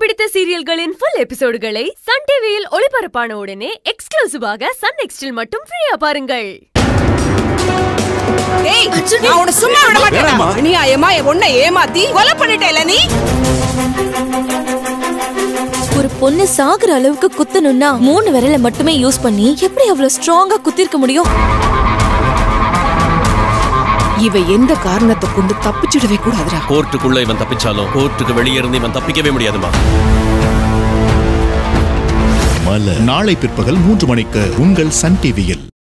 பிடித்த சீரியல்களின் full எபிசோடுகளை Sun டிவியில் ஒளிபரப்பான உடனே எக்ஸ்க்ளூசிவாக சன் நெக்ஸ்டில் மட்டும் ஃப்ரீயா பாருங்கள். டேய், நான் உன்னை சும்மா விட மாட்டேன். நீ உன்னை ஏமாத்தி கொலை பண்ணிட்டேல நீ. ஒரு பொண்ணு சாகுற அளவுக்கு குத்தணும்னா 3 விரலை மட்டுமே யூஸ் பண்ணி எப்படி அவ்வளவு ஸ்ட்ராங்கா குத்திருக்க முடியும்? இவ எந்த காரணத்தை கொண்டு தப்பிச்சிடவே கூடாதுடா. கோர்ட்டுக்குள்ள இவன் தப்பிச்சாலும் கோர்ட்டுக்கு வெளியே இருந்து இவன் தப்பிக்கவே முடியாதுமா. நாளை பிற்பகல் 3 மணிக்கு உங்கள் சன் டிவியில்.